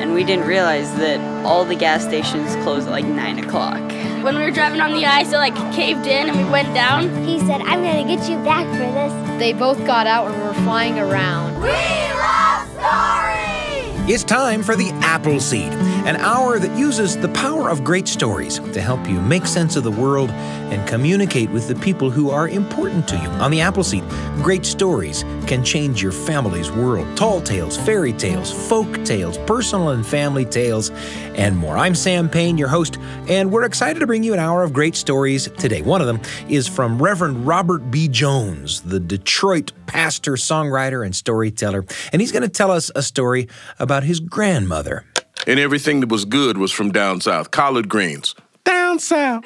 and we didn't realize that all the gas stations close at like 9 o'clock. When we were driving on the ice, it like caved in and we went down. He said, I'm gonna get you back for this. They both got out and were flying around. We love stories! It's time for the Apple Seed, an hour that uses the power of great stories to help you make sense of the world and communicate with the people who are important to you. On the Apple Seed, great stories can change your family's world. Tall tales, fairy tales, folk tales, personal and family tales, and more. I'm Sam Payne, your host, and we're excited to bring you an hour of great stories today. One of them is from Reverend Robert B. Jones, the Detroit pastor, songwriter, and storyteller, and he's going to tell us a story about his grandmother. And everything that was good was from down south. Collard greens, down south.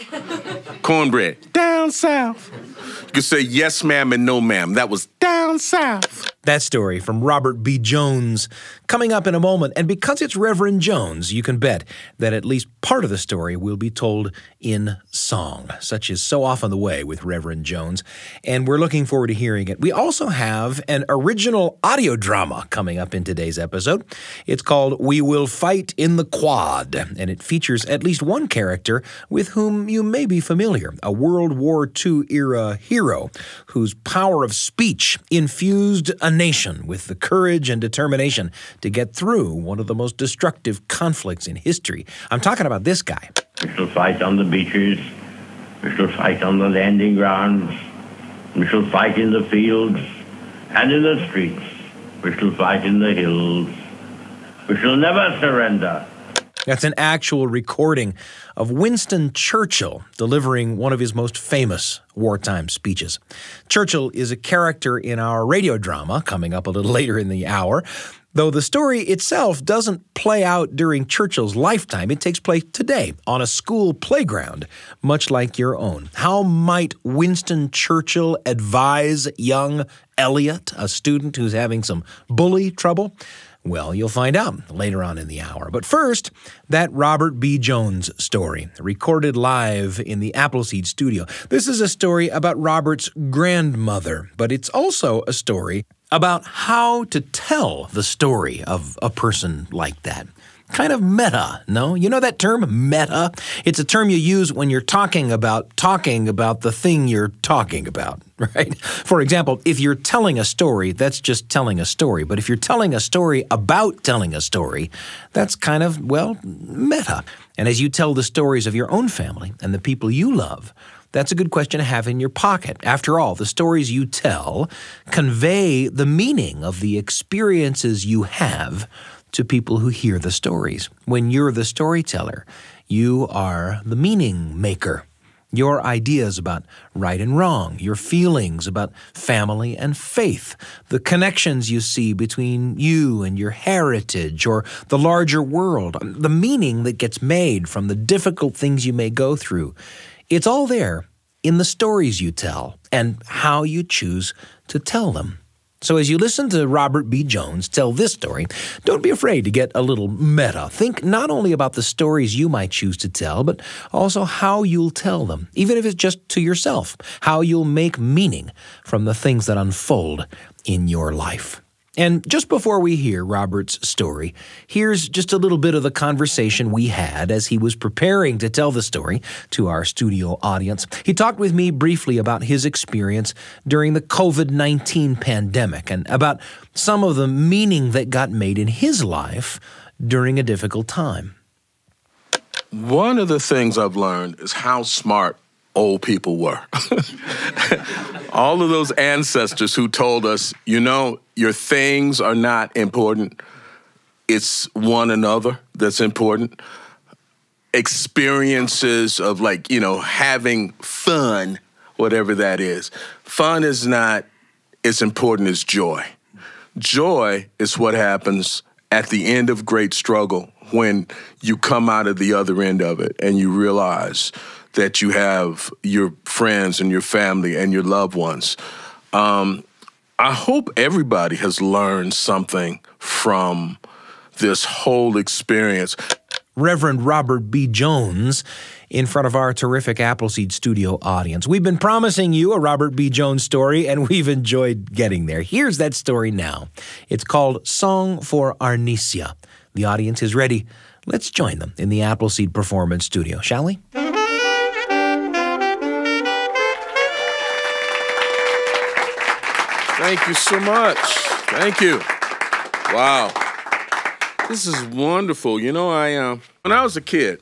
Cornbread, down south. You could say yes, ma'am, and no, ma'am. That was down south. That story from Robert B. Jones coming up in a moment. And because it's Reverend Jones, you can bet that at least part of the story will be told in song, such is so often the way with Reverend Jones. And we're looking forward to hearing it. We also have an original audio drama coming up in today's episode. It's called We Will Fight in the Quad, and it features at least one character with whom you may be familiar, a World War II era hero whose power of speech infused a nation with the courage and determination to get through one of the most destructive conflicts in history. I'm talking about this guy. We shall fight on the beaches. We shall fight on the landing grounds. We shall fight in the fields and in the streets. We shall fight in the hills. We shall never surrender. That's an actual recording of Winston Churchill delivering one of his most famous wartime speeches. Churchill is a character in our radio drama coming up a little later in the hour, though the story itself doesn't play out during Churchill's lifetime. It takes place today on a school playground, much like your own. How might Winston Churchill advise young Elliot, a student who's having some bully trouble? Well, you'll find out later on in the hour. But first, that Robert B. Jones story, recorded live in the Appleseed studio. This is a story about Robert's grandmother, but it's also a story about how to tell the story of a person like that. Kind of meta, no? You know that term, meta? It's a term you use when you're talking about the thing you're talking about, right? For example, if you're telling a story, that's just telling a story. But if you're telling a story about telling a story, that's kind of, well, meta. And as you tell the stories of your own family and the people you love, that's a good question to have in your pocket. After all, the stories you tell convey the meaning of the experiences you have to people who hear the stories. When you're the storyteller, you are the meaning maker. Your ideas about right and wrong, your feelings about family and faith, the connections you see between you and your heritage or the larger world, the meaning that gets made from the difficult things you may go through. It's all there in the stories you tell and how you choose to tell them. So as you listen to Robert B. Jones tell this story, don't be afraid to get a little meta. Think not only about the stories you might choose to tell, but also how you'll tell them, even if it's just to yourself, how you'll make meaning from the things that unfold in your life. And just before we hear Robert's story, here's just a little bit of the conversation we had as he was preparing to tell the story to our studio audience. He talked with me briefly about his experience during the COVID-19 pandemic and about some of the meaning that got made in his life during a difficult time. One of the things I've learned is how smart old people were. All of those ancestors who told us, you know, your things are not important. It's one another that's important. Experiences of having fun, whatever that is. Fun is not as important as joy. Joy is what happens at the end of great struggle when you come out of the other end of it and you realize that you have your friends and your family and your loved ones. I hope everybody has learned something from this whole experience. Reverend Robert B. Jones in front of our terrific Appleseed studio audience. We've been promising you a Robert B. Jones story, and we've enjoyed getting there. Here's that story now. It's called Song for Arnecia. The audience is ready. Let's join them in the Appleseed Performance Studio, shall we? Thank you so much. Thank you. Wow. This is wonderful. You know, when I was a kid,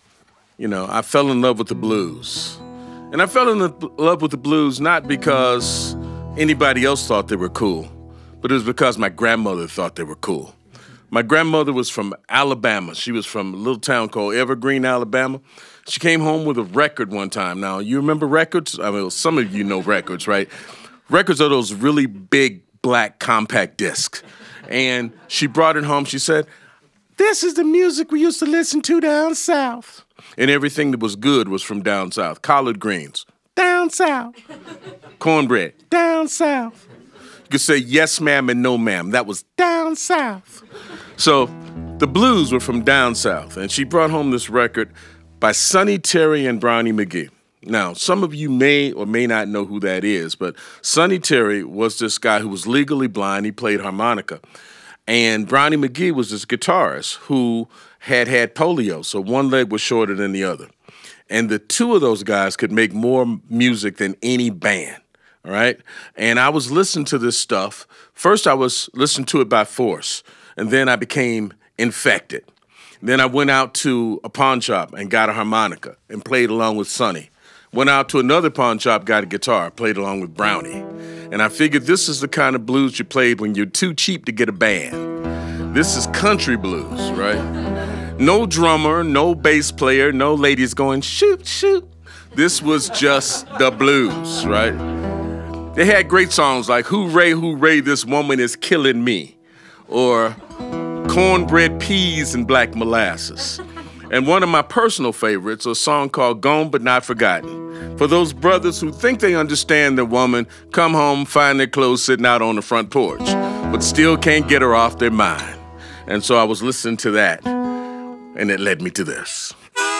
I fell in love with the blues. And I fell in love with the blues not because anybody else thought they were cool, but it was because my grandmother thought they were cool. My grandmother was from Alabama. She was from a little town called Evergreen, Alabama. She came home with a record one time. Now, you remember records? I mean, some of you know records, right? Records are those really big black compact discs. And she brought it home. She said, "This is the music we used to listen to down south." And everything that was good was from down south. Collard greens, down south. Cornbread, down south. You could say yes, ma'am, and no, ma'am. That was down south. So the blues were from down south. And she brought home this record by Sonny Terry and Brownie McGhee. Now, some of you may or may not know who that is, but Sonny Terry was this guy who was legally blind. He played harmonica. And Brownie McGhee was this guitarist who had polio, so one leg was shorter than the other. And the two of those guys could make more music than any band, all right? And I was listening to this stuff. First, I was listening to it by force, and then I became infected. Then I went out to a pawn shop and got a harmonica and played along with Sonny. Went out to another pawn shop, got a guitar, played along with Brownie. And I figured this is the kind of blues you played when you're too cheap to get a band. This is country blues, right? No drummer, no bass player, no ladies going, shoot, shoot. This was just the blues, right? They had great songs like, "Hooray, hooray, this woman is killing me," or "Cornbread, peas, and black molasses." And one of my personal favorites, a song called "Gone But Not Forgotten." For those brothers who think they understand their woman, come home, find their clothes sitting out on the front porch, but still can't get her off their mind. And so I was listening to that, and it led me to this.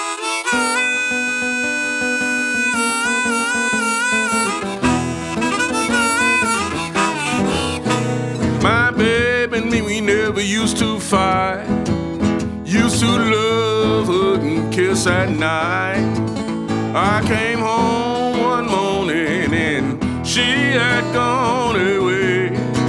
My baby and me, we never used to fight. Used to love, hug, and kiss at night. I came home one morning and she had gone away.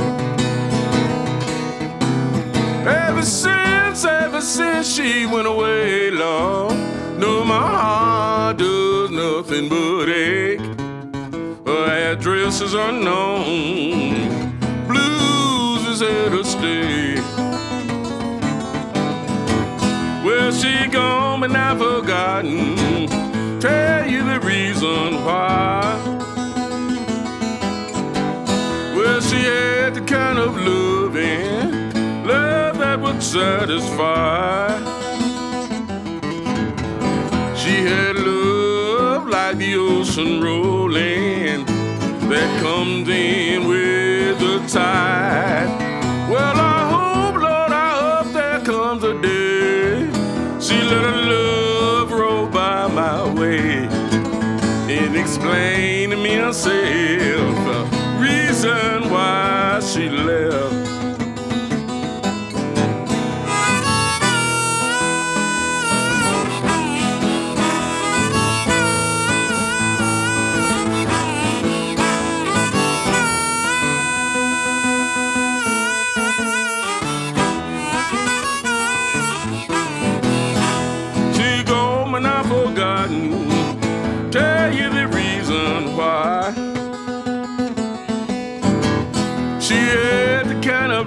Ever since she went away, Lord, no, my heart does nothing but ache. Her address is unknown, blues is here to stay. Well, she gone but not forgotten. Tell you the reason why. Well, she had the kind of love that would satisfy. She had love like the ocean rolling that comes in with the tide. Well, I hope, Lord, I hope there comes a day she let her love roll by my way and explain to me herself the reason why she left. Tell you the reason why. She had the kind of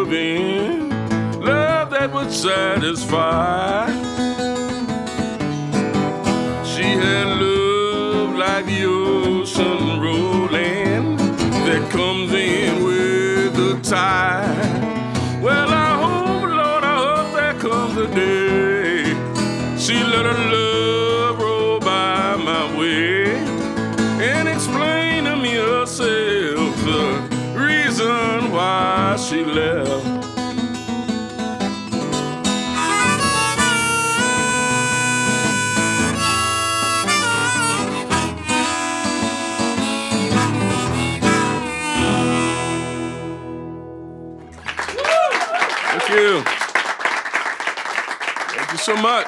love that would satisfy. She had love like the ocean rolling that comes in with the tide. Well, I hope, Lord, I hope there comes a day she let her love roll by my way and explain to me herself the reason why she left. Thank you. Thank you so much.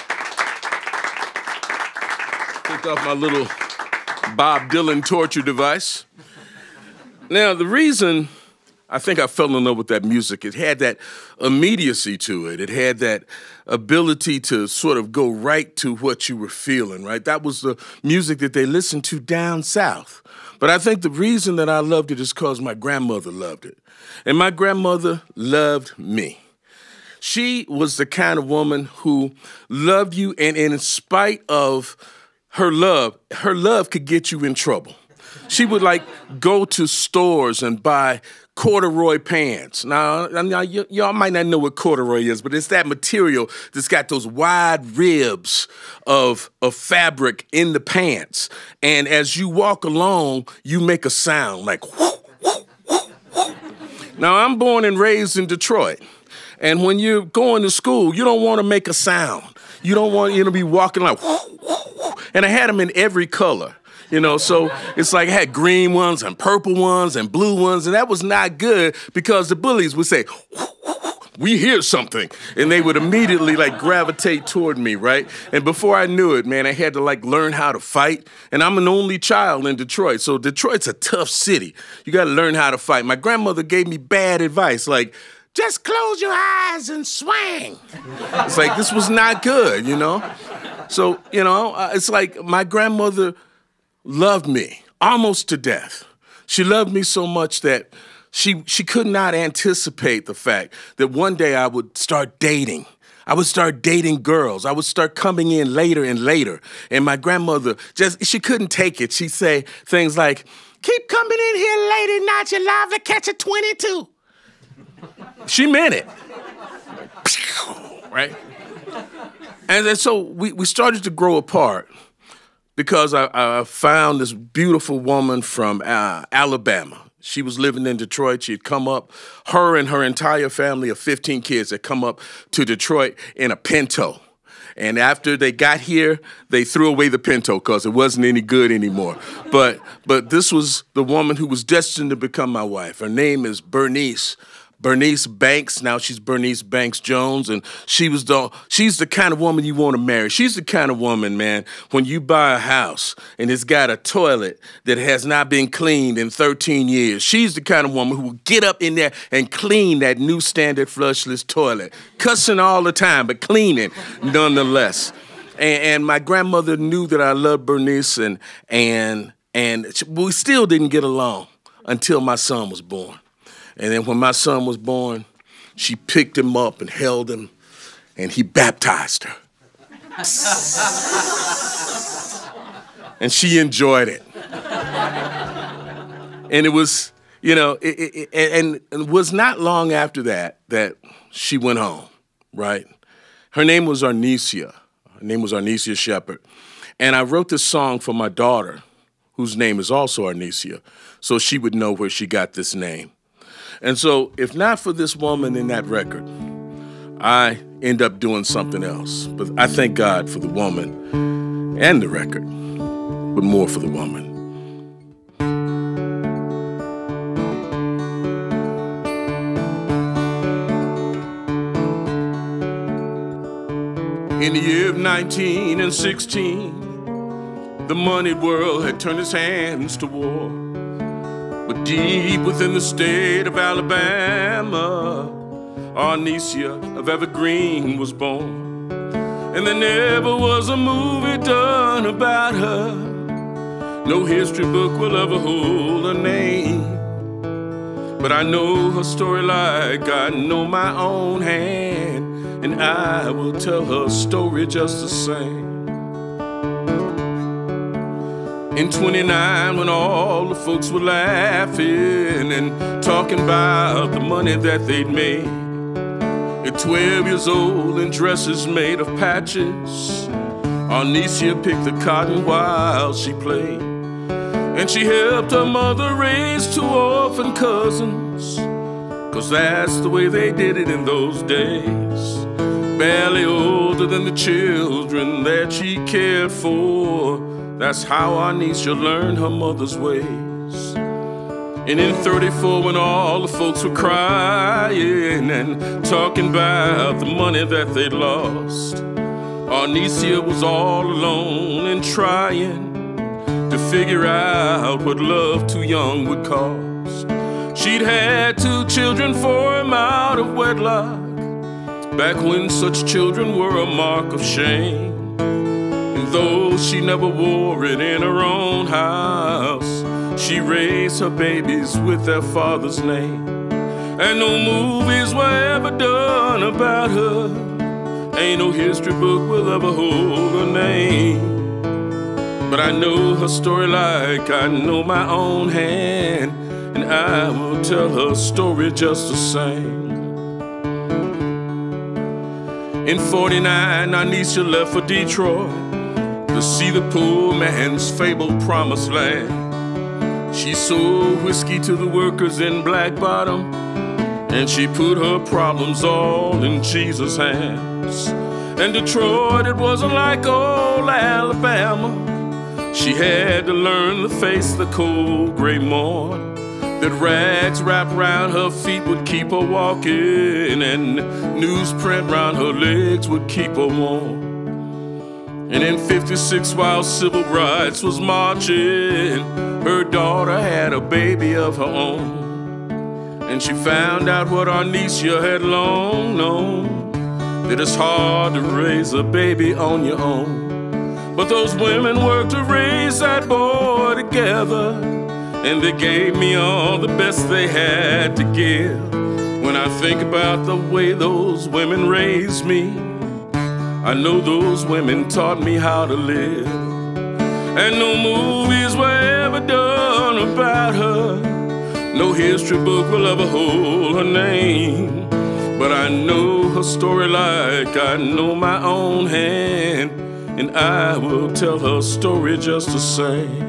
Picked off my little Bob Dylan torture device. Now, the reason I think I fell in love with that music, it had that immediacy to it. It had that ability to sort of go right to what you were feeling, right? That was the music that they listened to down south. But I think the reason that I loved it is because my grandmother loved it. And my grandmother loved me. She was the kind of woman who loved you, and in spite of her love could get you in trouble. She would like go to stores and buy corduroy pants. Now y'all might not know what corduroy is, but it's that material that's got those wide ribs of fabric in the pants. And as you walk along, you make a sound like whoo, whoo, whoo, whoo. Now, I'm born and raised in Detroit. And when you're going to school, you don't want to make a sound. You don't want to be walking like whoo, whoo, whoo. And I had them in every color. You know, so it's like I had green ones and purple ones and blue ones, and that was not good because the bullies would say, "We hear something," and they would immediately like gravitate toward me, right? And before I knew it, man, I had to like learn how to fight, and I'm an only child in Detroit, so Detroit's a tough city. You got to learn how to fight. My grandmother gave me bad advice, like, just close your eyes and swing. It's like, this was not good, you know? So, you know, it's like my grandmother loved me almost to death. She loved me so much that she could not anticipate the fact that one day I would start dating. I would start dating girls. I would start coming in later and later. And my grandmother, she couldn't take it. She'd say things like, "Keep coming in here late at night, you're liable to catch a 22. She meant it. Right? And then so we started to grow apart. Because I found this beautiful woman from Alabama. She was living in Detroit. She had come up, her and her entire family of 15 kids had come up to Detroit in a Pinto. And after they got here, they threw away the Pinto because it wasn't any good anymore. But this was the woman who was destined to become my wife. Her name is Bernice Banks. Now she's Bernice Banks Jones, and she's the kind of woman you want to marry. She's the kind of woman, man, when you buy a house and it's got a toilet that has not been cleaned in 13 years, she's the kind of woman who will get up in there and clean that new standard flushless toilet. Cussing all the time, but cleaning nonetheless. And my grandmother knew that I loved Bernice, and we still didn't get along until my son was born. And then when my son was born, she picked him up and held him, and he baptized her. And she enjoyed it. And it was, you know, and it was not long after that she went home, right? Her name was Arnecia. Her name was Arnecia Shepherd. And I wrote this song for my daughter, whose name is also Arnecia, so she would know where she got this name. And so, if not for this woman in that record, I end up doing something else. But I thank God for the woman and the record, but more for the woman. In the year of 1916, the moneyed world had turned its hands to war. But deep within the state of Alabama, Arnecia of Evergreen was born. And there never was a movie done about her. No history book will ever hold her name. But I know her story like I know my own hand, and I will tell her story just the same. In 29, when all the folks were laughing and talking about the money that they'd made, at 12 years old in dresses made of patches, Arnecia picked the cotton while she played. And she helped her mother raise 2 orphan cousins, 'cause that's the way they did it in those days. Barely older than the children that she cared for, that's how Arnecia learned her mother's ways. And in 34, when all the folks were crying and talking about the money that they'd lost, Arnecia was all alone and trying to figure out what love too young would cost. She'd had 2 children for him out of wedlock, back when such children were a mark of shame. And though she never wore it in her own house, she raised her babies with their father's name. And no movies were ever done about her. Ain't no history book will ever hold her name. But I know her story like I know my own hand, and I will tell her story just the same. In 49, Arnecia left for Detroit to see the poor man's fabled promised land. She sold whiskey to the workers in Black Bottom, and she put her problems all in Jesus' hands. And Detroit, it wasn't like old Alabama. She had to learn to face the cold gray morn, that rags wrapped round her feet would keep her walking, and newsprint round her legs would keep her warm. And in 56, while civil rights was marching, her daughter had a baby of her own. And she found out what Arnecia had long known, that it's hard to raise a baby on your own. But those women worked to raise that boy together, and they gave me all the best they had to give. When I think about the way those women raised me, I know those women taught me how to live. And no movies were ever done about her. No history book will ever hold her name. But I know her story like I know my own hand, and I will tell her story just the same.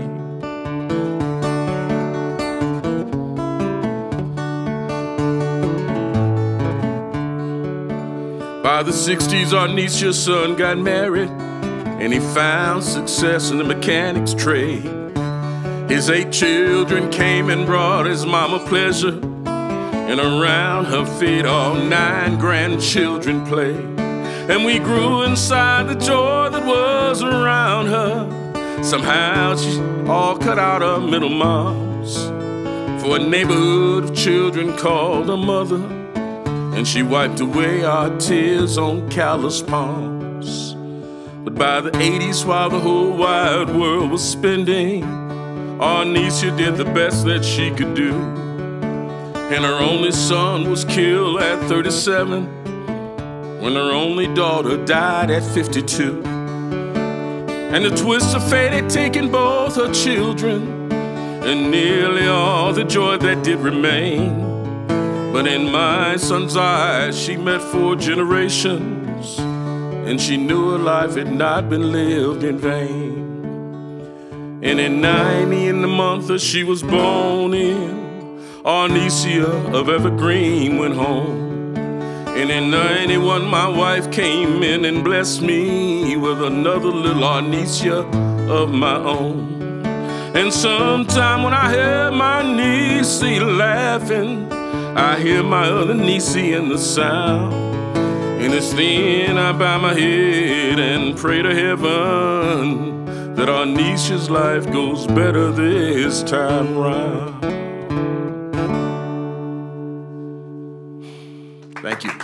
By the 60s, Arnecia's son got married, and he found success in the mechanic's trade. His 8 children came and brought his mama pleasure, and around her feet all 9 grandchildren played. And we grew inside the joy that was around her. Somehow she all cut out her middle moms for a neighborhood of children called her mother, and she wiped away our tears on callous palms. But by the 80s, while the whole wide world was spending, Arnecia did the best that she could do. And her only son was killed at 37, when her only daughter died at 52. And the twist of fate had taken both her children, and nearly all the joy that did remain. But in my son's eyes, she met 4 generations, and she knew her life had not been lived in vain. And in 90, in the month that she was born in, Arnecia of Evergreen went home. And in 91, my wife came in and blessed me with another little Arnecia of my own. And sometime when I hear my niece laughing, I hear my other niece in the sound. And it's then I bow my head and pray to heaven that Arnecia's life goes better this time round. Thank you.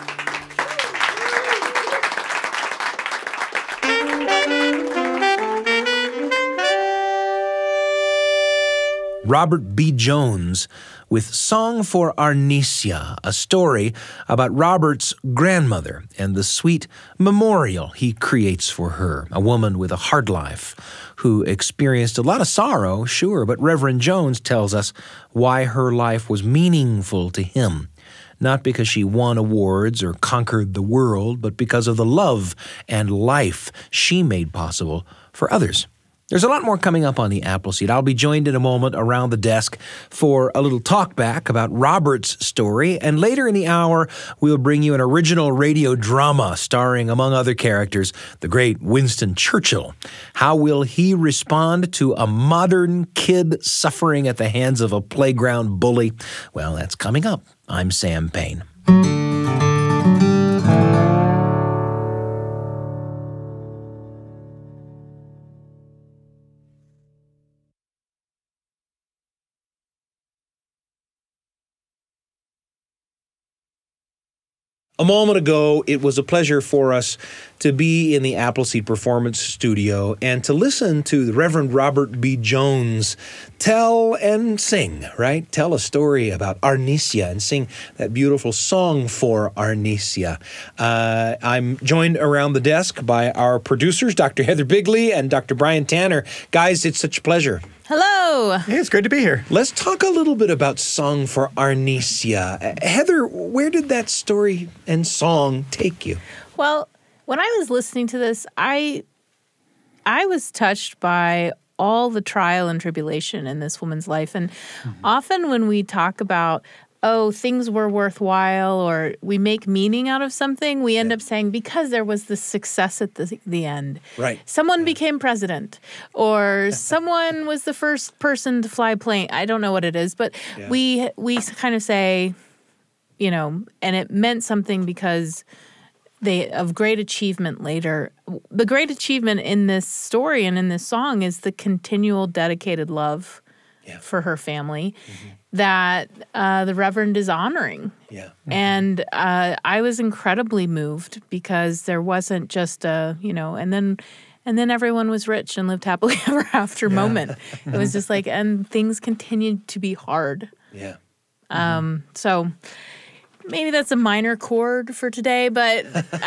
Robert B. Jones with Song for Arnecia, a story about Robert's grandmother and the sweet memorial he creates for her, a woman with a hard life who experienced a lot of sorrow, sure, but Reverend Jones tells us why her life was meaningful to him. Not because she won awards or conquered the world, but because of the love and life she made possible for others. There's a lot more coming up on the Appleseed. I'll be joined in a moment around the desk for a little talk back about Robert's story, and later in the hour, we'll bring you an original radio drama starring, among other characters, the great Winston Churchill. How will he respond to a modern kid suffering at the hands of a playground bully? Well, that's coming up. I'm Sam Payne. A moment ago, it was a pleasure for us to be in the Appleseed Performance Studio and to listen to the Reverend Robert B. Jones tell and sing, right? Tell a story about Arnecia and sing that beautiful song for Arnecia. I'm joined around the desk by our producers, Dr. Heather Bigley and Dr. Brian Tanner. Guys, it's such a pleasure. Hello. Hey, it's great to be here. Let's talk a little bit about Song for Arnecia. Heather, where did that story and song take you? Well, when I was listening to this, I was touched by all the trial and tribulation in this woman's life. And often when we talk about, oh, things were worthwhile or we make meaning out of something, we end up saying because there was this success at the end. Right. Someone became president or someone was the first person to fly a plane. I don't know what it is, but we kind of say, you know, and it meant something because of great achievement later. The great achievement in this story and in this song is the continual dedicated love for her family that the Reverend is honoring. Yeah. And I was incredibly moved because there wasn't just a, you know, and then everyone was rich and lived happily ever after moment. It was just like, and things continued to be hard. Yeah. So maybe that's a minor chord for today, but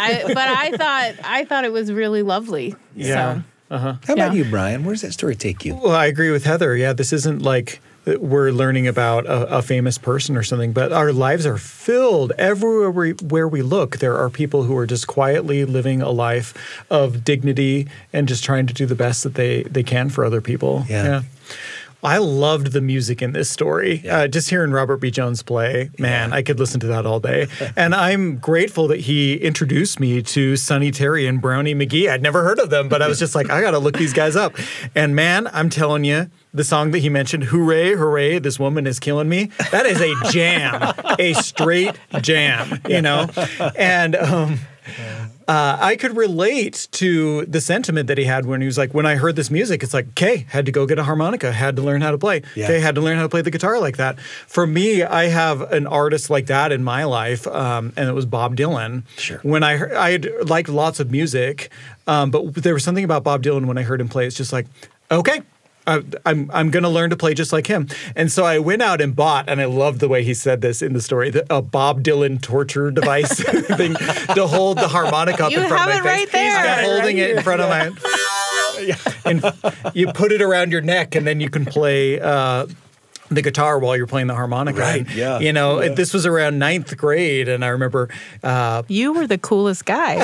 I thought it was really lovely. Yeah. So, How about you, Brian? Where does that story take you? Well, I agree with Heather. Yeah, this isn't like we're learning about a famous person or something, but our lives are filled everywhere where we look. There are people who are just quietly living a life of dignity and just trying to do the best that they can for other people. Yeah. I loved the music in this story. Just hearing Robert B. Jones play, man, I could listen to that all day. And I'm grateful that he introduced me to Sonny Terry and Brownie McGee. I'd never heard of them, but I was just like, I got to look these guys up. And man, I'm telling you, the song that he mentioned, Hooray, Hooray, This Woman Is Killing Me, that is a jam, a straight jam, you know? And I could relate to the sentiment that he had when he was like, when I heard this music, it's like, okay, had to go get a harmonica, had to learn how to play. Okay, had to learn how to play the guitar like that. For me, I have an artist like that in my life, and it was Bob Dylan. Sure. When I had liked lots of music, but there was something about Bob Dylan when I heard him play, it's just like, okay, I'm going to learn to play just like him. And so I went out and bought, and I love the way he said this in the story, a Bob Dylan torture device thing to hold the harmonica up in front of my face. right there. He's holding it in front of my... And you put it around your neck, and then you can play... the guitar while you're playing the harmonica. Right, yeah. You know, this was around 9th grade, and I remember... you were the coolest guy.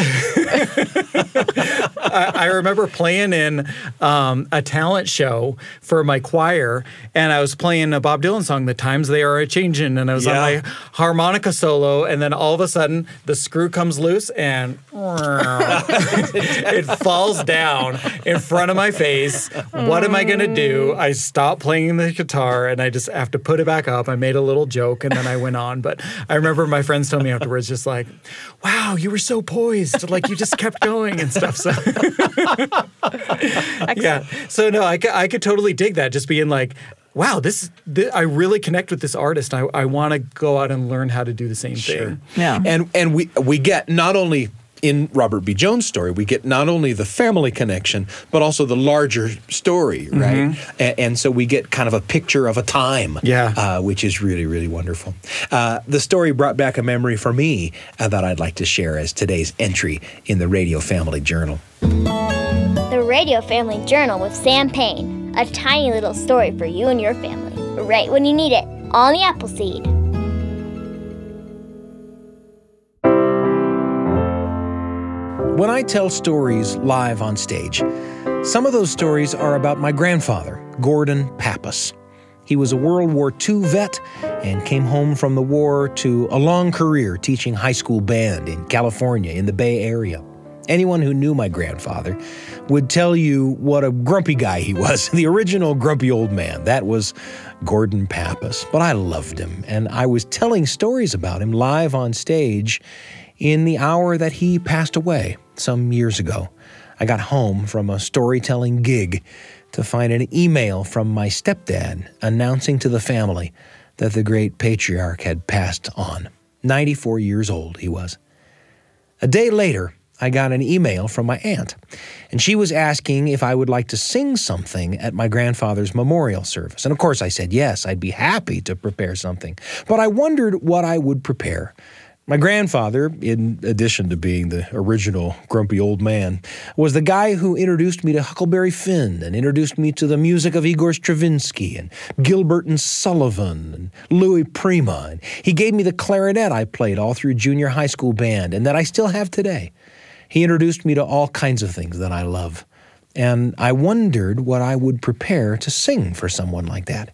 I remember playing in a talent show for my choir, and I was playing a Bob Dylan song, The Times They Are A-Changin', and I was on my harmonica solo, and then all of a sudden, the screw comes loose, and it falls down in front of my face. What am I going to do? I stopped playing the guitar, and I just have to put it back up. I made a little joke, and then I went on. But I remember my friends told me afterwards, just like, wow, you were so poised. Like, you just kept going and stuff. So, yeah. So, no, I could totally dig that, just being like, wow, I really connect with this artist. I want to go out and learn how to do the same thing. Yeah. And we get not only... in Robert B. Jones' story, we get not only the family connection, but also the larger story, right? And so we get kind of a picture of a time, which is really, really wonderful. The story brought back a memory for me that I'd like to share as today's entry in the Radio Family Journal. The Radio Family Journal with Sam Payne. A tiny little story for you and your family, right when you need it, on the Appleseed. When I tell stories live on stage, some of those stories are about my grandfather, Gordon Pappas. He was a World War II vet and came home from the war to a long career teaching high school band in California, in the Bay Area. Anyone who knew my grandfather would tell you what a grumpy guy he was, the original grumpy old man. That was Gordon Pappas. But I loved him, and I was telling stories about him live on stage in the hour that he passed away some years ago. I got home from a storytelling gig to find an email from my stepdad announcing to the family that the great patriarch had passed on. 94 years old he was. A day later, I got an email from my aunt, and she was asking if I would like to sing something at my grandfather's memorial service. And of course I said yes, I'd be happy to prepare something. But I wondered what I would prepare. My grandfather, in addition to being the original grumpy old man, was the guy who introduced me to Huckleberry Finn and introduced me to the music of Igor Stravinsky and Gilbert and Sullivan and Louis Prima. And he gave me the clarinet I played all through junior high school band and that I still have today. He introduced me to all kinds of things that I love. And I wondered what I would prepare to sing for someone like that.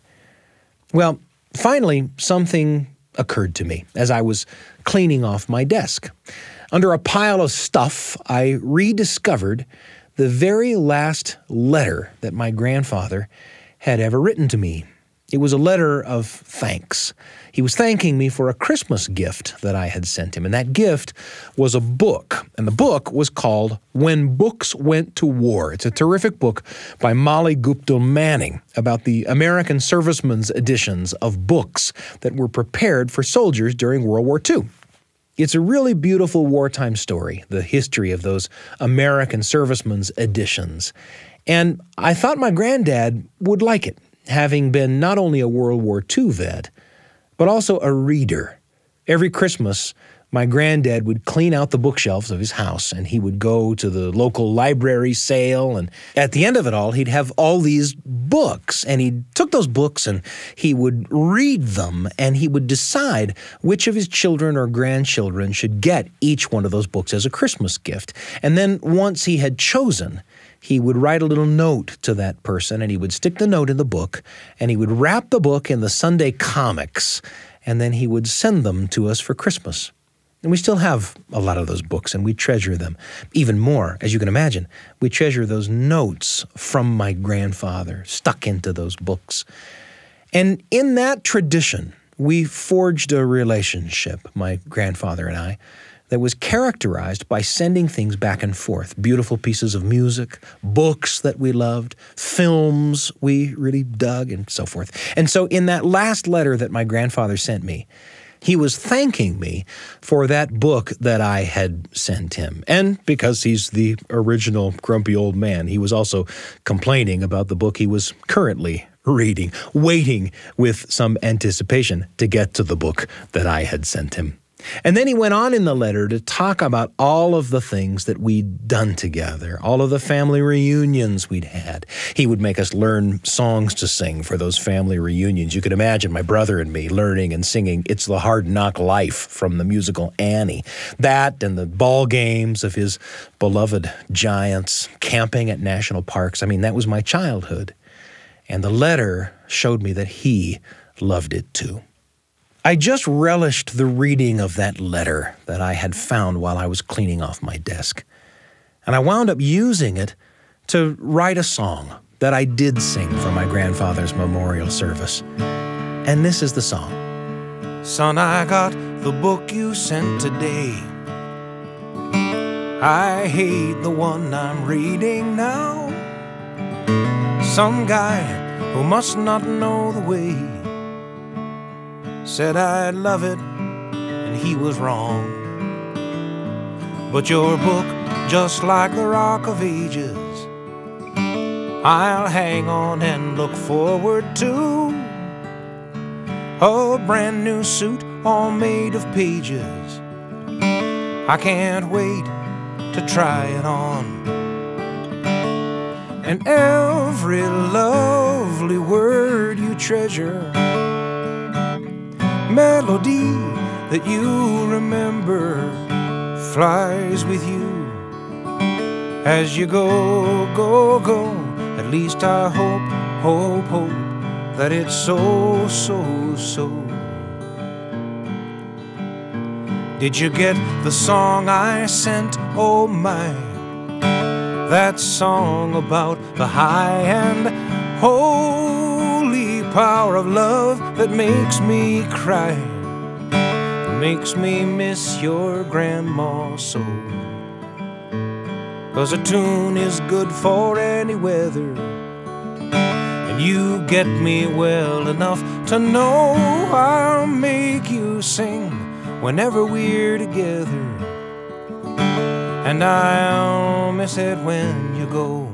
Well, finally, something occurred to me as I was cleaning off my desk. Under a pile of stuff, I rediscovered the very last letter that my grandfather had ever written to me. It was a letter of thanks. He was thanking me for a Christmas gift that I had sent him, and that gift was a book, and the book was called When Books Went to War. It's a terrific book by Molly Guptill Manning about the American servicemen's editions of books that were prepared for soldiers during World War II. It's a really beautiful wartime story, the history of those American servicemen's editions, and I thought my granddad would like it, having been not only a World War II vet, but also a reader. Every Christmas, my granddad would clean out the bookshelves of his house, and he would go to the local library sale, and at the end of it all, he'd have all these books, and he took those books and he would read them, and he would decide which of his children or grandchildren should get each one of those books as a Christmas gift. And then once he had chosen, he would write a little note to that person, and he would stick the note in the book, and he would wrap the book in the Sunday comics, and then he would send them to us for Christmas. And we still have a lot of those books, and we treasure them. Even more, as you can imagine, we treasure those notes from my grandfather stuck into those books. And in that tradition, we forged a relationship, my grandfather and I, that was characterized by sending things back and forth. Beautiful pieces of music, books that we loved, films we really dug, and so forth. And so in that last letter that my grandfather sent me, he was thanking me for that book that I had sent him. And because he's the original grumpy old man, he was also complaining about the book he was currently reading, waiting with some anticipation to get to the book that I had sent him. And then he went on in the letter to talk about all of the things that we'd done together, all of the family reunions we'd had. He would make us learn songs to sing for those family reunions. You could imagine my brother and me learning and singing It's the Hard Knock Life from the musical Annie. That and the ball games of his beloved Giants, camping at national parks. I mean, that was my childhood. And the letter showed me that he loved it too. I just relished the reading of that letter that I had found while I was cleaning off my desk. And I wound up using it to write a song that I did sing for my grandfather's memorial service. And this is the song. Son, I got the book you sent today. I hate the one I'm reading now. Some guy who must not know the way said I'd love it, and he was wrong. But your book, just like the Rock of Ages, I'll hang on and look forward to. A brand new suit all made of pages. I can't wait to try it on. And every lovely word you treasure, melody that you remember, flies with you As you go, go, go, at least I hope, hope, hope that it's so, so, so. Did you get the song I sent? Oh my, that song about the high and holy power of love that makes me cry, makes me miss your grandma so. 'Cause a tune is good for any weather, and you get me well enough to know I'll make you sing whenever we're together, and I'll miss it when you go.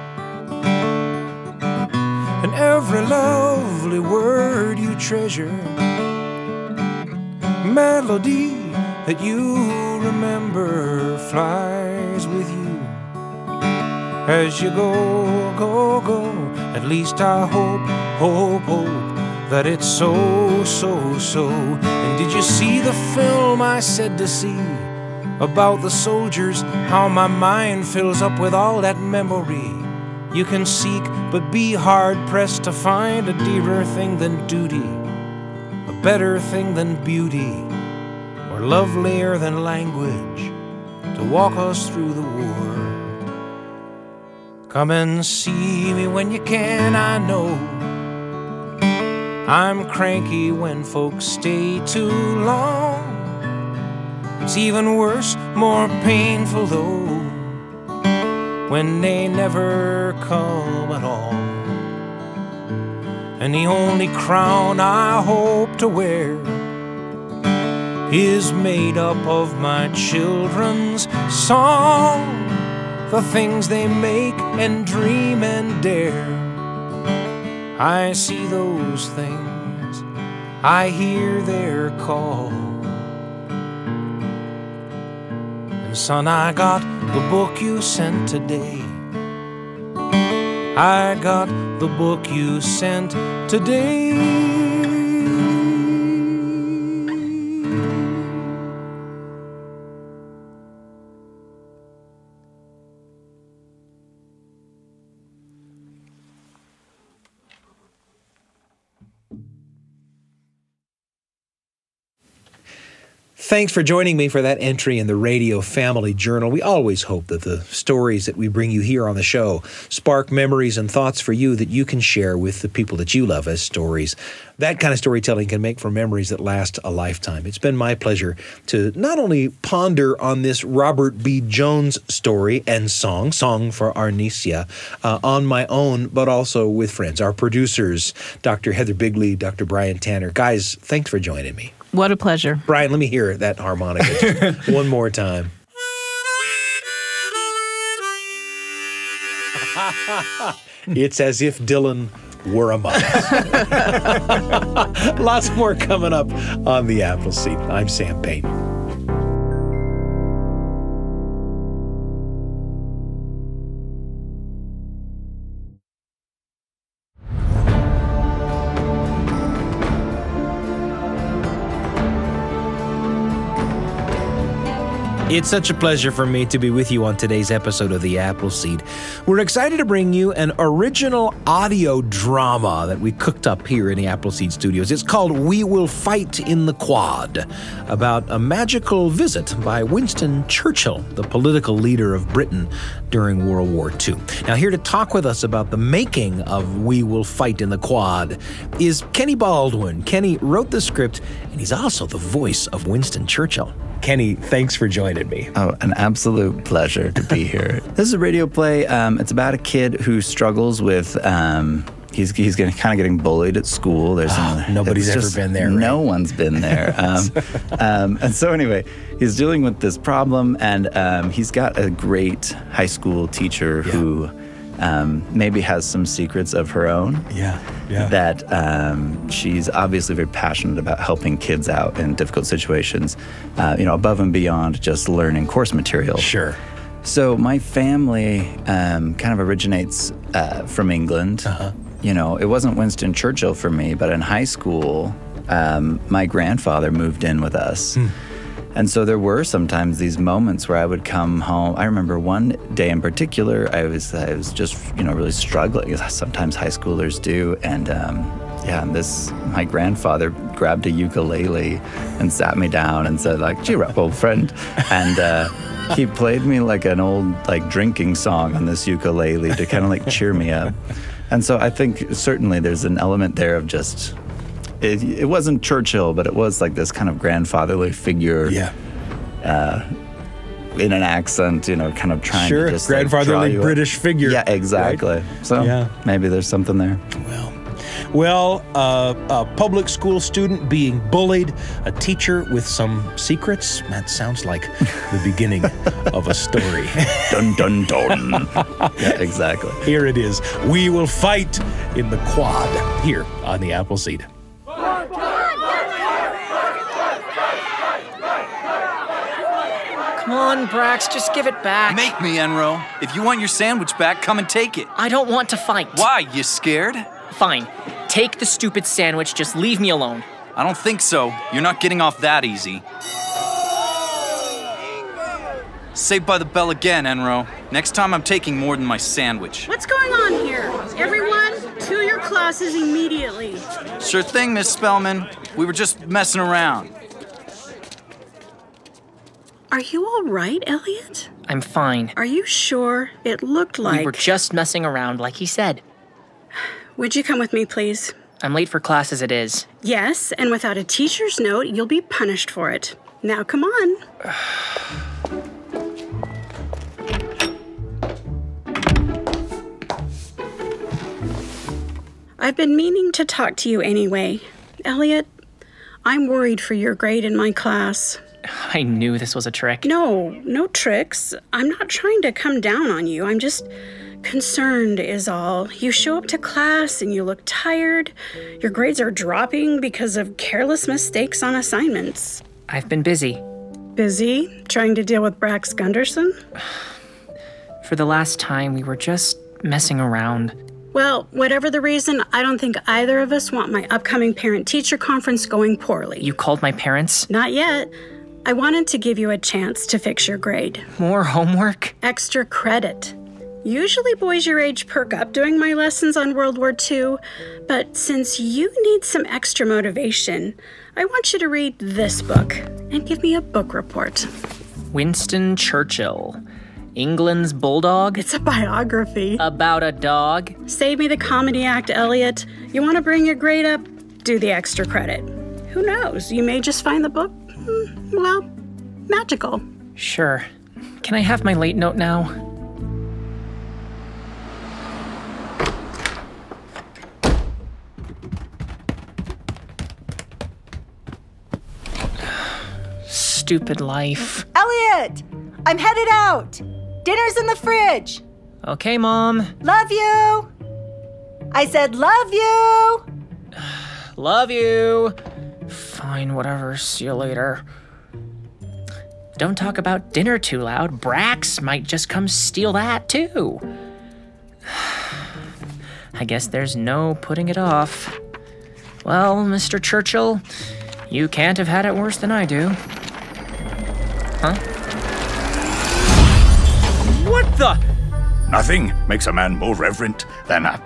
And every lovely word you treasure, melody that you remember flies with you. As you go, go, go, at least I hope, hope, hope that it's so, so, so. And did you see the film I said to see about the soldiers? How my mind fills up with all that memory. You can seek, but be hard-pressed to find a dearer thing than duty, a better thing than beauty, or lovelier than language to walk us through the war. Come and see me when you can, I know I'm cranky when folks stay too long. It's even worse, more painful though, when they never come at all. And the only crown I hope to wear is made up of my children's song, the things they make and dream and dare. I see those things, I hear their call. And son, I got the book you sent today. I got the book you sent today. Thanks for joining me for that entry in the Radio Family Journal. We always hope that the stories that we bring you here on the show spark memories and thoughts for you that you can share with the people that you love as stories. That kind of storytelling can make for memories that last a lifetime. It's been my pleasure to not only ponder on this Robert B. Jones story and song for Arnecia, on my own, but also with friends, our producers, Dr. Heather Bigley, Dr. Brian Tanner. Guys, thanks for joining me. What a pleasure. Brian, let me hear that harmonica one more time. It's as if Dylan were among us. Lots more coming up on The Appleseed. I'm Sam Payne. It's such a pleasure for me to be with you on today's episode of The Appleseed. We're excited to bring you an original audio drama that we cooked up here in the Appleseed Studios. It's called We Will Fight in the Quad, about a magical visit by Winston Churchill, the political leader of Britain during World War II. Now, here to talk with us about the making of We Will Fight in the Quad is Kenny Baldwin. Kenny wrote the script, and he's also the voice of Winston Churchill. Kenny, thanks for joining me. Oh, an absolute pleasure to be here. This is a radio play. It's about a kid who struggles with, he's kind of getting bullied at school. Nobody's ever been there, right? No one's been there. And so anyway, he's dealing with this problem, and he's got a great high school teacher who maybe has some secrets of her own. That she's obviously very passionate about helping kids out in difficult situations, above and beyond just learning course material. Sure. So my family kind of originates from England. It wasn't Winston Churchill for me, but in high school, my grandfather moved in with us. And so there were sometimes these moments where I would come home. I remember one day in particular, I was just, really struggling, as sometimes high schoolers do. And my grandfather grabbed a ukulele and sat me down and said, like, cheer up, old friend. And he played me like an old, drinking song on this ukulele to kind of cheer me up. And so I think certainly there's an element there of just, it wasn't Churchill, but it was like this kind of grandfatherly figure. Yeah. In an accent, kind of trying to just grandfatherly British figure. Yeah, exactly. Right? So maybe there's something there. Well, a public school student being bullied, a teacher with some secrets. That sounds like the beginning of a story. Dun, dun, dun. Yeah, exactly. Here it is. We will fight in the quad here on the Appleseed. Come on, Brax, just give it back. Make me, Enro. If you want your sandwich back, come and take it. I don't want to fight. Why? You scared? Fine. Take the stupid sandwich, just leave me alone. I don't think so. You're not getting off that easy. Saved by the bell again, Enro. Next time I'm taking more than my sandwich. What's going on here? Everyone, to your classes immediately. Sure thing, Miss Spellman. We were just messing around. Are you all right, Elliot? I'm fine. Are you sure? It looked like... We were just messing around, like he said. Would you come with me, please? I'm late for class as it is. Yes, and without a teacher's note, you'll be punished for it. Now, come on. I've been meaning to talk to you anyway. Elliot, I'm worried for your grade in my class. I knew this was a trick. No tricks. I'm not trying to come down on you. I'm just concerned is all. You show up to class and you look tired. Your grades are dropping because of careless mistakes on assignments. I've been busy. Busy? Trying to deal with Brax Gunderson? For the last time, we were just messing around. Well, whatever the reason, I don't think either of us want my upcoming parent-teacher conference going poorly. You called my parents? Not yet. I wanted to give you a chance to fix your grade. More homework? Extra credit. Usually boys your age perk up doing my lessons on World War II, but since you need some extra motivation, I want you to read this book and give me a book report. Winston Churchill. England's Bulldog? It's a biography. About a dog? Save me the comedy act, Elliot. You want to bring your grade up? Do the extra credit. Who knows? You may just find the book, magical. Sure. Can I have my late note now? Stupid life. Elliot! I'm headed out! Dinner's in the fridge! Okay, Mom. Love you! I said love you! Love you! Fine, whatever. See you later. Don't talk about dinner too loud. Brax might just come steal that, too. I guess there's no putting it off. Well, Mr. Churchill, you can't have had it worse than I do. Huh? What the? Nothing makes a man more reverent than a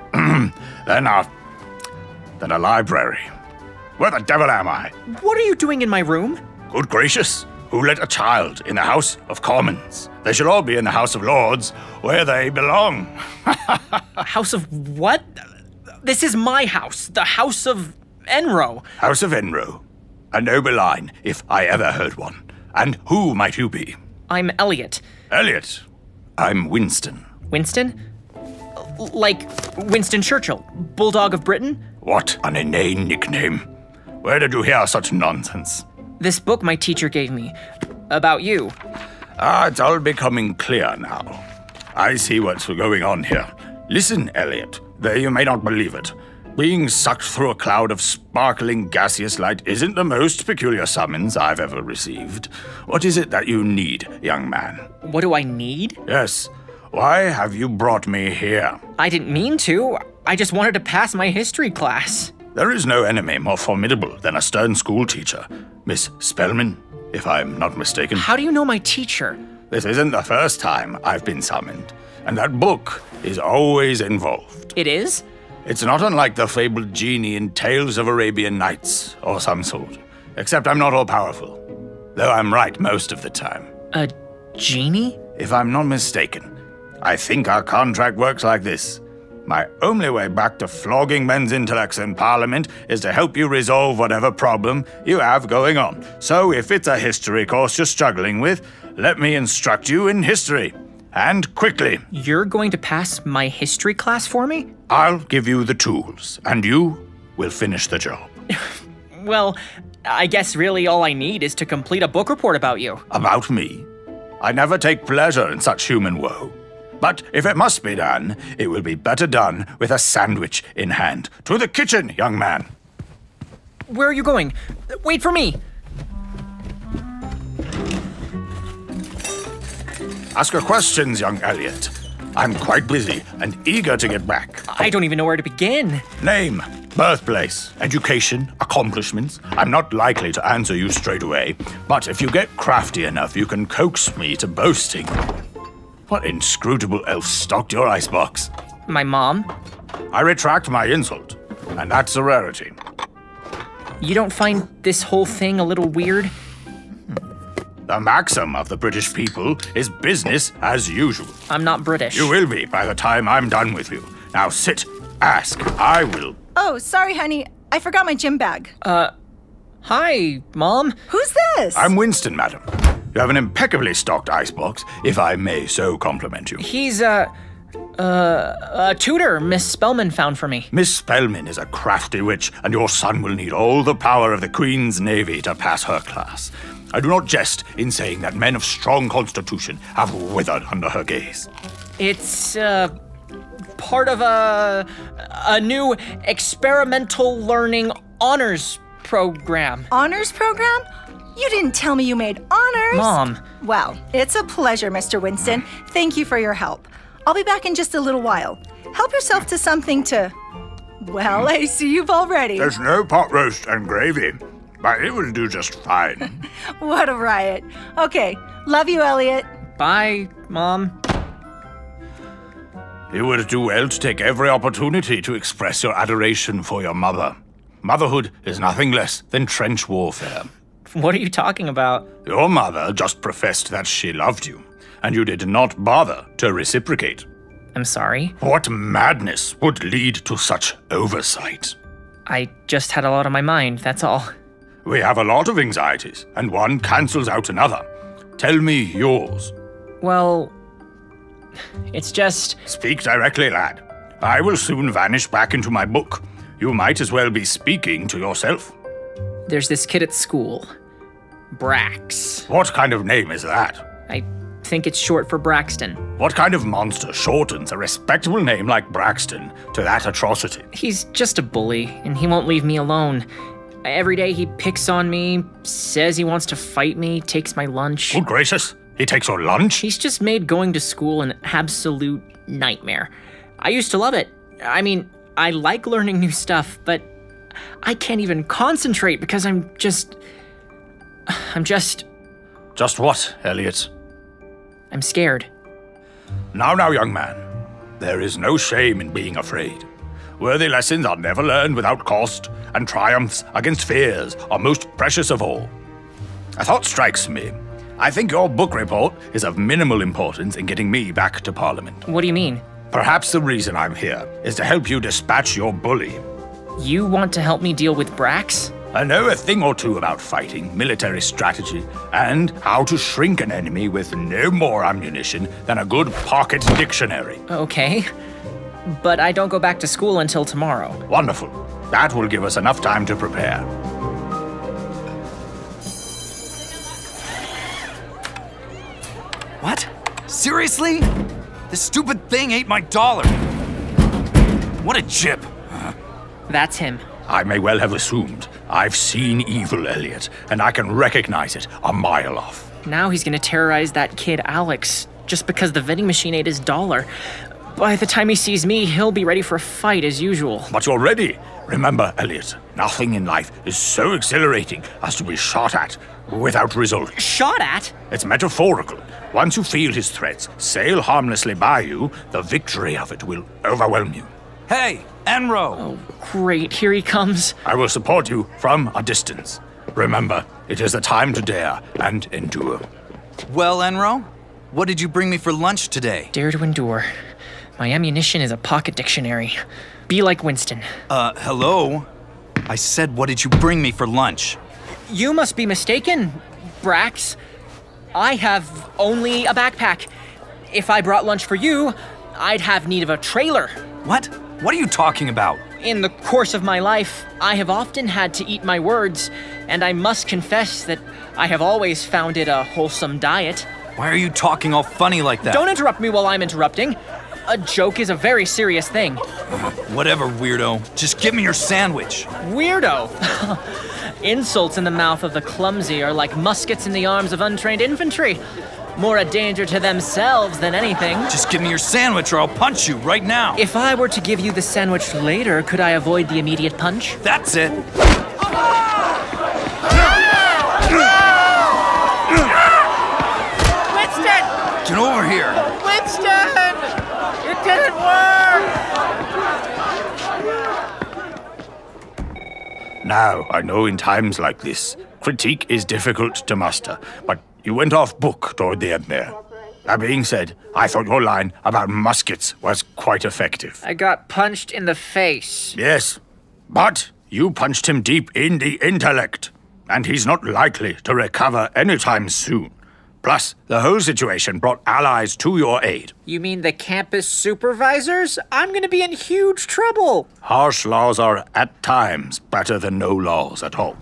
library. Where the devil am I? What are you doing in my room? Good gracious, who let a child in the House of Commons? They shall all be in the House of Lords, where they belong. House of what? This is my house, the House of Enro. House of Enro. A noble line, if I ever heard one. And who might you be? I'm Elliot. Elliot. I'm Winston. Winston? Like Winston Churchill, Bulldog of Britain? What an inane nickname. Where did you hear such nonsense? This book my teacher gave me. About you. It's all becoming clear now. I see what's going on here. Listen, Elliot, though you may not believe it. Being sucked through a cloud of sparkling gaseous light isn't the most peculiar summons I've ever received. What is it that you need, young man? What do I need? Yes. Why have you brought me here? I didn't mean to. I just wanted to pass my history class. There is no enemy more formidable than a stern schoolteacher, Miss Spellman. if I'm not mistaken. How do you know my teacher? This isn't the first time I've been summoned, and that book is always involved. It is? It's not unlike the fabled genie in Tales of Arabian Nights, or some sort. Except I'm not all-powerful, though I'm right most of the time. A genie? If I'm not mistaken, I think our contract works like this. My only way back to flogging men's intellects in Parliament is to help you resolve whatever problem you have going on. So if it's a history course you're struggling with, let me instruct you in history. And quickly. You're going to pass my history class for me? I'll give you the tools, and you will finish the job. Well, I guess really all I need is to complete a book report about you. About me? I never take pleasure in such human woe. But if it must be done, it will be better done with a sandwich in hand. To the kitchen, young man. Where are you going? Wait for me. Ask your questions, young Elliot. I'm quite busy and eager to get back. I don't even know where to begin. Name, birthplace, education, accomplishments. I'm not likely to answer you straight away, but if you get crafty enough, you can coax me to boasting. What inscrutable elf stocked your icebox? My mom. I retract my insult, and that's a rarity. You don't find this whole thing a little weird? The maxim of the British people is business as usual. I'm not British. You will be by the time I'm done with you. Now sit, ask, I will. Oh, sorry, honey. I forgot my gym bag. Hi, Mom. Who's this? I'm Winston, madam. You have an impeccably stocked icebox, if I may so compliment you. He's, a tutor Miss Spellman found for me. Miss Spellman is a crafty witch, and your son will need all the power of the Queen's Navy to pass her class. I do not jest in saying that men of strong constitution have withered under her gaze. It's, part of a new experimental learning honors program. Honors program? You didn't tell me you made honors. Mom. Well, it's a pleasure, Mr. Winston. Thank you for your help. I'll be back in just a little while. Help yourself to something to... Well, I see you've already. There's no pot roast and gravy, but it will do just fine. What a riot. Okay, love you, Elliot. Bye, Mom. You would do well to take every opportunity to express your adoration for your mother. Motherhood is nothing less than trench warfare. What are you talking about? Your mother just professed that she loved you, and you did not bother to reciprocate. I'm sorry? What madness would lead to such oversight? I just had a lot on my mind, that's all. We have a lot of anxieties, and one cancels out another. Tell me yours. Well, it's just... Speak directly, lad. I will soon vanish back into my book. You might as well be speaking to yourself. There's this kid at school. Brax. What kind of name is that? I think it's short for Braxton. What kind of monster shortens a respectable name like Braxton to that atrocity? He's just a bully, and he won't leave me alone. Every day he picks on me, says he wants to fight me, takes my lunch. Good gracious, he takes your lunch? He's just made going to school an absolute nightmare. I used to love it. I mean, I like learning new stuff, but I can't even concentrate because I'm just... Just what, Elliot? I'm scared. Now, young man. There is no shame in being afraid. Worthy lessons are never learned without cost, and triumphs against fears are most precious of all. A thought strikes me. I think your book report is of minimal importance in getting me back to Parliament. What do you mean? Perhaps the reason I'm here is to help you dispatch your bully. You want to help me deal with Brax? I know a thing or two about fighting, military strategy, and how to shrink an enemy with no more ammunition than a good pocket dictionary. Okay, but I don't go back to school until tomorrow. Wonderful. That will give us enough time to prepare. What? Seriously? This stupid thing ate my $1. What a chip. That's him. I may well have assumed. I've seen evil, Elliot, and I can recognize it a mile off. Now he's gonna terrorize that kid Alex, just because the vending machine ate his $1. By the time he sees me, he'll be ready for a fight as usual. But you're ready. Remember, Elliot, nothing in life is so exhilarating as to be shot at without result. Shot at? It's metaphorical. Once you feel his threats sail harmlessly by you, the victory of it will overwhelm you. Hey, Enro! Oh, great. Here he comes. I will support you from a distance. Remember, it is the time to dare and endure. Well, Enro, what did you bring me for lunch today? Dare to endure. My ammunition is a pocket dictionary. Be like Winston. Hello? I said, what did you bring me for lunch? You must be mistaken, Brax. I have only a backpack. If I brought lunch for you, I'd have need of a trailer. What? What are you talking about? In the course of my life, I have often had to eat my words, and I must confess that I have always found it a wholesome diet. Why are you talking all funny like that? Don't interrupt me while I'm interrupting. A joke is a very serious thing. Whatever, weirdo. Just give me your sandwich. Weirdo? Insults in the mouth of the clumsy are like muskets in the arms of untrained infantry. More a danger to themselves than anything. Just give me your sandwich or I'll punch you right now. If I were to give you the sandwich later, could I avoid the immediate punch? That's it. Winston! Get over here. Winston! It didn't work! Now, I know in times like this, critique is difficult to muster, but you went off book toward the end there. That being said, I thought your line about muskets was quite effective. I got punched in the face. Yes, but you punched him deep in the intellect, and he's not likely to recover anytime soon. Plus, the whole situation brought allies to your aid. You mean the campus supervisors? I'm gonna be in huge trouble. Harsh laws are, at times, better than no laws at all.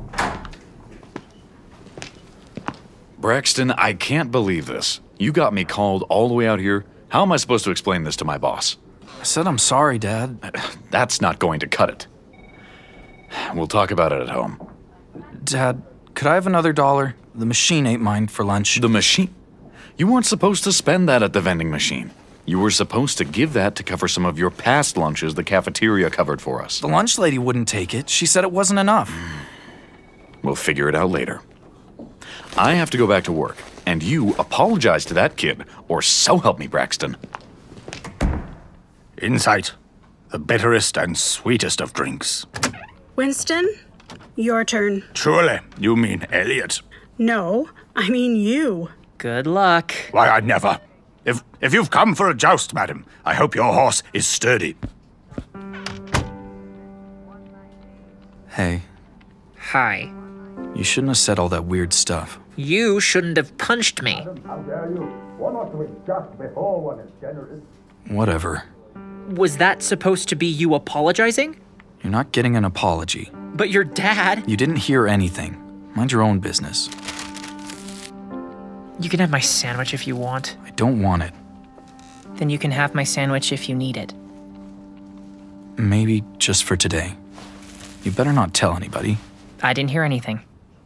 Braxton, I can't believe this. You got me called all the way out here. How am I supposed to explain this to my boss? I said I'm sorry, Dad. That's not going to cut it. We'll talk about it at home. Dad, could I have another $1? The machine ate mine for lunch. The machine? You weren't supposed to spend that at the vending machine. You were supposed to give that to cover some of your past lunches the cafeteria covered for us. The lunch lady wouldn't take it. She said it wasn't enough. We'll figure it out later. I have to go back to work, and you apologize to that kid, or so help me, Braxton. Insight, the bitterest and sweetest of drinks. Winston, your turn. Surely, you mean Elliot. No, I mean you. Good luck. Why, I'd never. If you've come for a joust, madam, I hope your horse is sturdy. Hey. Hi. You shouldn't have said all that weird stuff. You shouldn't have punched me. How dare you? One ought to adjust before one is generous. Whatever. Was that supposed to be you apologizing? You're not getting an apology. But your dad... You didn't hear anything. Mind your own business. You can have my sandwich if you want. I don't want it. Then you can have my sandwich if you need it. Maybe just for today. You better not tell anybody. I didn't hear anything.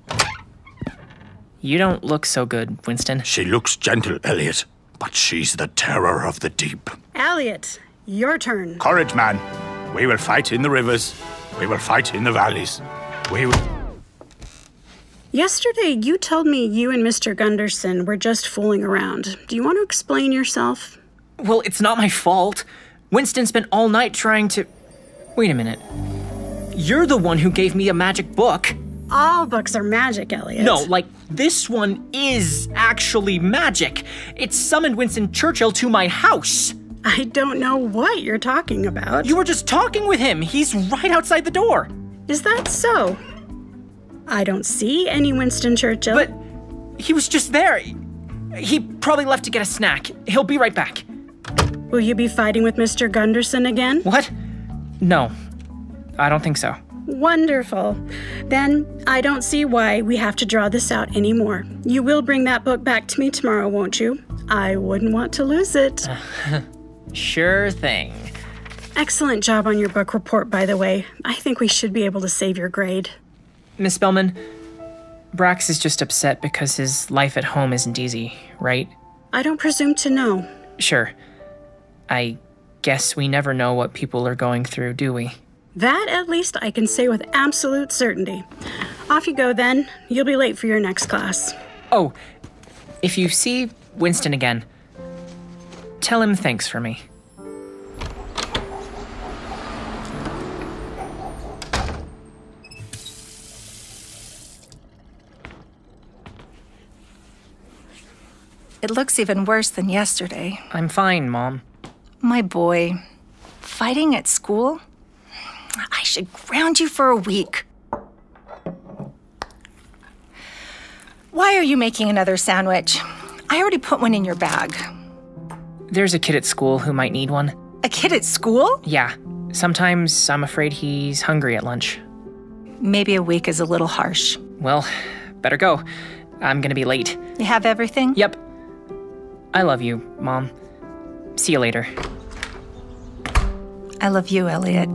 You don't look so good, Winston. She looks gentle, Elliot, but she's the terror of the deep. Elliot, your turn. Courage, man. We will fight in the rivers. We will fight in the valleys. We will... Yesterday, you told me you and Mr. Gunderson were just fooling around. Do you want to explain yourself? Well, it's not my fault. Winston spent all night trying to... Wait a minute. You're the one who gave me a magic book. All books are magic, Elliot. No, like, this one is actually magic. It summoned Winston Churchill to my house. I don't know what you're talking about. You were just talking with him. He's right outside the door. Is that so? I don't see any Winston Churchill. But he was just there. He probably left to get a snack. He'll be right back. Will you be fighting with Mr. Gunderson again? What? No, I don't think so. Wonderful. Then I don't see why we have to draw this out anymore. You will bring that book back to me tomorrow, won't you? I wouldn't want to lose it. Sure thing. Excellent job on your book report, by the way. I think we should be able to save your grade. Miss Spellman, Brax is just upset because his life at home isn't easy, right? I don't presume to know. Sure. I guess we never know what people are going through, do we? That, at least, I can say with absolute certainty. Off you go, then. You'll be late for your next class. Oh, if you see Winston again, tell him thanks for me. It looks even worse than yesterday. I'm fine, Mom. My boy, fighting at school? I should ground you for a week. Why are you making another sandwich? I already put one in your bag. There's a kid at school who might need one. A kid at school? Yeah. Sometimes I'm afraid he's hungry at lunch. Maybe a week is a little harsh. Well, better go. I'm gonna be late. You have everything? Yep. I love you, Mom. See you later. I love you, Elliot.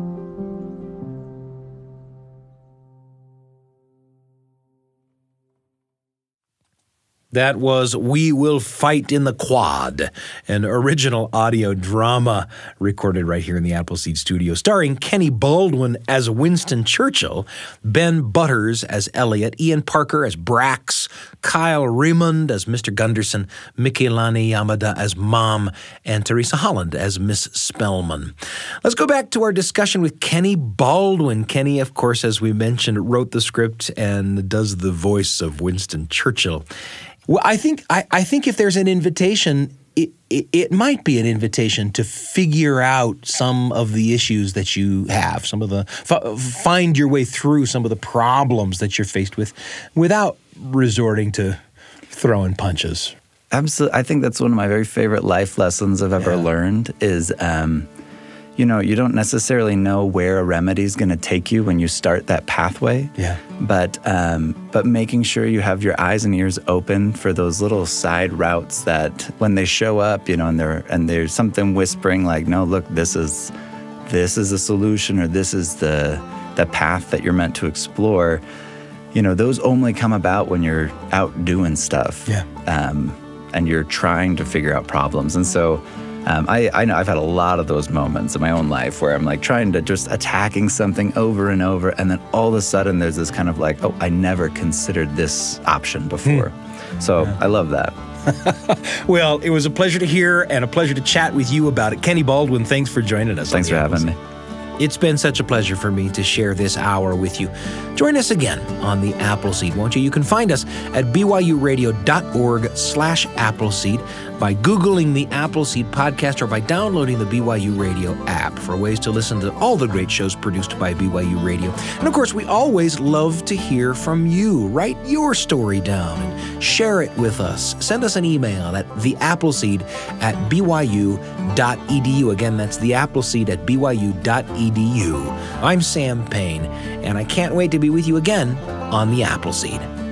That was We Will Fight in the Quad, an original audio drama recorded right here in the Appleseed studio, starring Kenny Baldwin as Winston Churchill, Ben Butters as Elliot, Ian Parker as Brax, Kyle Raymond as Mr. Gunderson, Mikilani Yamada as Mom, and Teresa Holland as Miss Spellman. Let's go back to our discussion with Kenny Baldwin. Kenny, of course, as we mentioned, wrote the script and does the voice of Winston Churchill. Well, I think if there's an invitation, it might be an invitation to figure out some of the issues that you have, some of the find your way through some of the problems that you're faced with, without resorting to throwing punches. Absolutely, I think that's one of my very favorite life lessons I've ever learned. Is you don't necessarily know where a remedy is going to take you when you start that pathway. Yeah. But making sure you have your eyes and ears open for those little side routes that when they show up, and there's something whispering like, no, look, this is a solution, or this is the path that you're meant to explore. Those only come about when you're out doing stuff. Yeah. And you're trying to figure out problems. And so I know I've had a lot of those moments in my own life where I'm like trying to just attacking something over and over, and then all of a sudden there's this kind of like, oh, I never considered this option before. So I love that. Well, it was a pleasure to hear and a pleasure to chat with you about it. Kenny Baldwin, thanks for joining us. Thanks for having me. It's been such a pleasure for me to share this hour with you. Join us again on the Appleseed, won't you? You can find us at byuradio.org/Appleseed by Googling the Appleseed podcast or by downloading the BYU Radio app for ways to listen to all the great shows produced by BYU Radio. And of course, we always love to hear from you. Write your story down and share it with us. Send us an email at theappleseed@byu.edu. Again, that's theappleseed@byu.edu. I'm Sam Payne, and I can't wait to be with you again on the Appleseed.